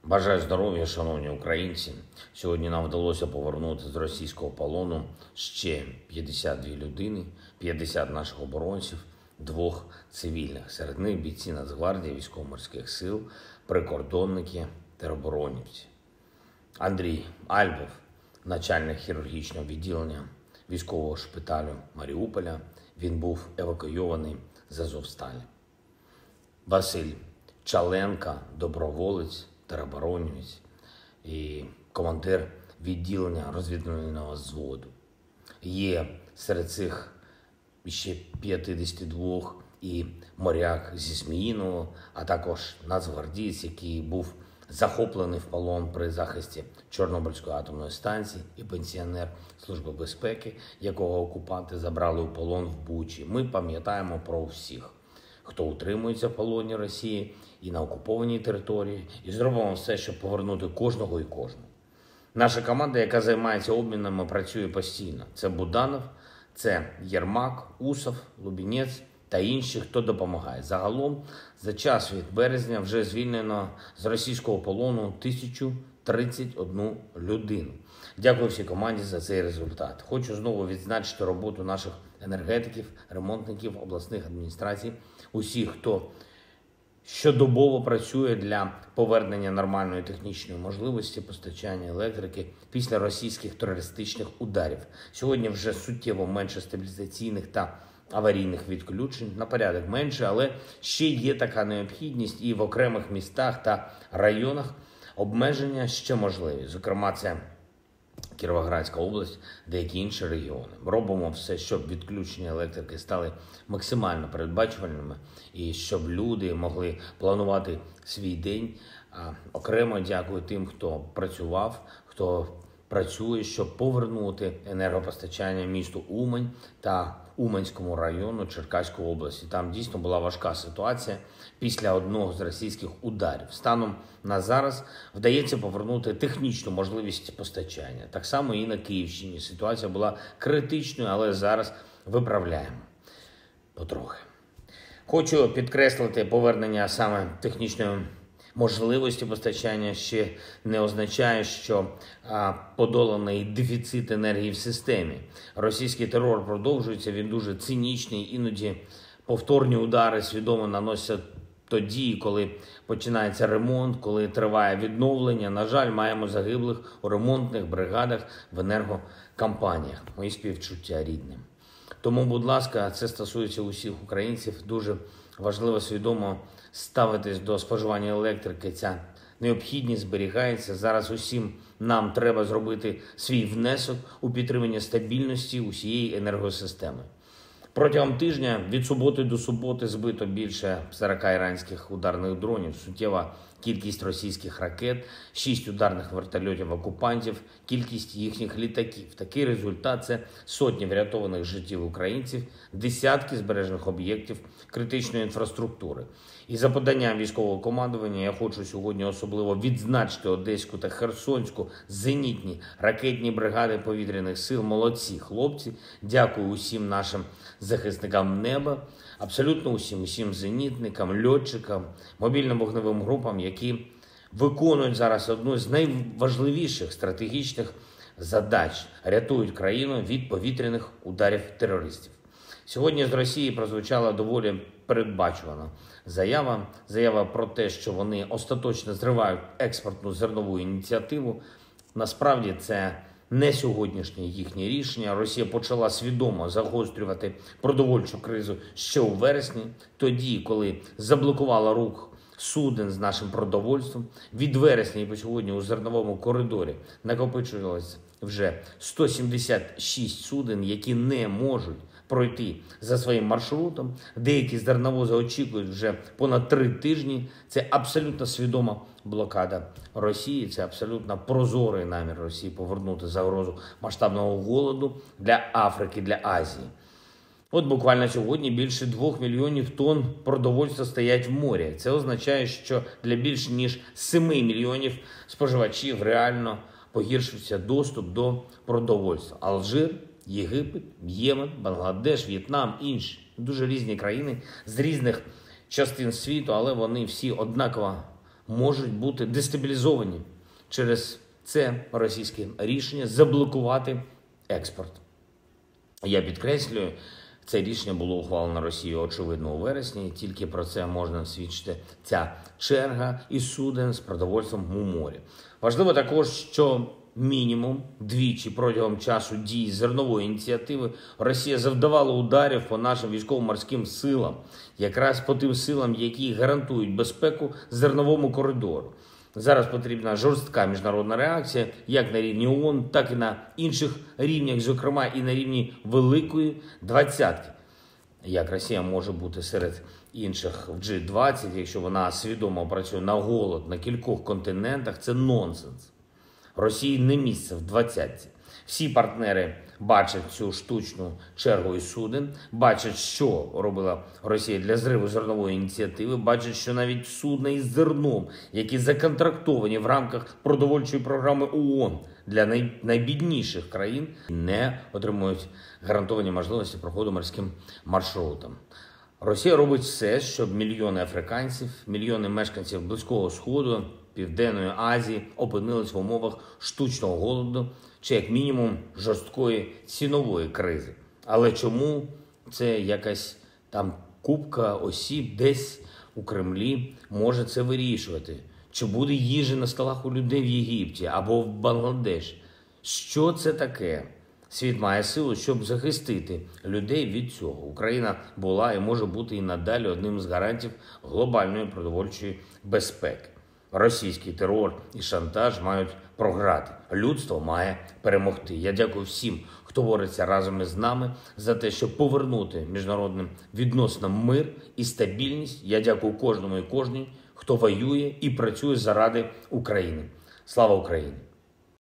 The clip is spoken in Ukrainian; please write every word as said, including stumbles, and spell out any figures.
Бажаю здоров'я, шановні українці. Сьогодні нам вдалося повернути з російського полону ще п'ятдесят дві людини, п'ятдесят наших оборонців, двох цивільних. Серед них бійці Нацгвардії, військово-морських сил, прикордонники, тероборонівці. Андрій Альбов, начальник хірургічного відділення військового шпиталю Маріуполя, він був евакуйований з Азовсталі. Василь Чаленко, доброволець, тероборонівець і командир відділення розвідувального взводу. Є серед цих ще п'ятдесят два і моряк зі Зміїного, а також нацгвардієць, який був захоплений в полон при захисті Чорнобильської атомної станції, і пенсіонер Служби безпеки, якого окупанти забрали у полон в Бучі. Ми пам'ятаємо про всіх, хто утримується в полоні Росії і на окупованій території, і зробимо все, щоб повернути кожного і кожну. Наша команда, яка займається обмінами, працює постійно. Це Буданов, це Єрмак, Усов, Лубінець та інші, хто допомагає. Загалом, за час від березня вже звільнено з російського полону тисячу тридцять одну людину. Дякую всій команді за цей результат. Хочу знову відзначити роботу наших енергетиків, ремонтників, обласних адміністрацій, усіх, хто щодобово працює для повернення нормальної технічної можливості постачання електрики після російських терористичних ударів. Сьогодні вже суттєво менше стабілізаційних та аварійних відключень, на порядок менше, але ще є така необхідність, і в окремих містах та районах обмеження ще можливі. Зокрема, це Кіровоградська область, деякі інші регіони. Робимо все, щоб відключення електрики стали максимально передбачувальними і щоб люди могли планувати свій день. А окремо дякую тим, хто працював, хто працює, щоб повернути енергопостачання місту Умань та Уманському району Черкаської області. Там дійсно була важка ситуація після одного з російських ударів. Станом на зараз вдається повернути технічну можливість постачання. Так само і на Київщині. Ситуація була критичною, але зараз виправляємо потрохи. Хочу підкреслити, повернення саме технічної можливості постачання ще не означає, що а, подоланий дефіцит енергії в системі. Російський терор продовжується, він дуже цинічний, іноді повторні удари свідомо наносять тоді, коли починається ремонт, коли триває відновлення. На жаль, маємо загиблих у ремонтних бригадах в енергокомпаніях. Мої співчуття рідним. Тому, будь ласка, це стосується усіх українців. Дуже важливо свідомо ставитись до споживання електрики. Ця необхідність зберігається. Зараз усім нам треба зробити свій внесок у підтримання стабільності усієї енергосистеми. Протягом тижня від суботи до суботи збито більше сорок іранських ударних дронів, суттєва кількість російських ракет, шість ударних вертольотів окупантів, кількість їхніх літаків. Такий результат – це сотні врятованих життів українців, десятки збережених об'єктів критичної інфраструктури. І за поданням військового командування я хочу сьогодні особливо відзначити Одеську та Херсонську зенітні ракетні бригади повітряних сил. Молодці хлопці. Дякую усім нашим захисникам неба, абсолютно усім, усім зенітникам, льотчикам, мобільним вогневим групам, які виконують зараз одну з найважливіших стратегічних задач – рятують країну від повітряних ударів терористів. Сьогодні з Росії прозвучала доволі передбачувана заява. Заява про те, що вони остаточно зривають експортну зернову ініціативу. Насправді це не сьогоднішнє їхнє рішення. Росія почала свідомо загострювати продовольчу кризу ще у вересні, тоді, коли заблокувала рух суден з нашим продовольством. Від вересня і по сьогодні у зерновому коридорі накопичувалось вже сто сімдесят шість суден, які не можуть пройти за своїм маршрутом. Деякі зерновози очікують вже понад три тижні. Це абсолютно свідома блокада Росії, це абсолютно прозорий намір Росії повернути загрозу масштабного голоду для Африки, для Азії. От буквально сьогодні більше двох мільйонів тонн продовольства стоять в морі. Це означає, що для більш ніж семи мільйонів споживачів реально погіршився доступ до продовольства. Алжир, Єгипет, Ємен, Бангладеш, В'єтнам, інші. Дуже різні країни з різних частин світу, але вони всі однаково можуть бути дестабілізовані через це російське рішення заблокувати експорт. Я підкреслюю, це рішення було ухвалено Росією, очевидно, у вересні. Тільки про це можна свідчити ця черга із суден з продовольством у морі. Важливо також, що мінімум двічі протягом часу дій зернової ініціативи Росія завдавала ударів по нашим військово-морським силам, якраз по тим силам, які гарантують безпеку зерновому коридору. Зараз потрібна жорстка міжнародна реакція як на рівні ООН, так і на інших рівнях, зокрема і на рівні Великої Двадцятки. Як Росія може бути серед інших в джі двадцять, якщо вона свідомо працює на голод на кількох континентах, це нонсенс. Росії не місце в двадцятці. Всі партнери бачать цю штучну чергу із суден, бачать, що робила Росія для зриву зернової ініціативи, бачать, що навіть судна із зерном, які законтрактовані в рамках продовольчої програми ООН для най... найбідніших країн, не отримують гарантовані можливості проходу морським маршрутом. Росія робить все, щоб мільйони африканців, мільйони мешканців Близького Сходу, Південної Азії опинились в умовах штучного голоду чи, як мінімум, жорсткої цінової кризи. Але чому це якась там купка осіб десь у Кремлі може це вирішувати? Чи буде їжа на столах у людей в Єгипті або в Бангладеші? Що це таке? Світ має силу, щоб захистити людей від цього. Україна була і може бути і надалі одним з гарантів глобальної продовольчої безпеки. Російський терор і шантаж мають програти. Людство має перемогти. Я дякую всім, хто бореться разом із нами за те, щоб повернути міжнародним відносинам мир і стабільність. Я дякую кожному і кожній, хто воює і працює заради України. Слава Україні!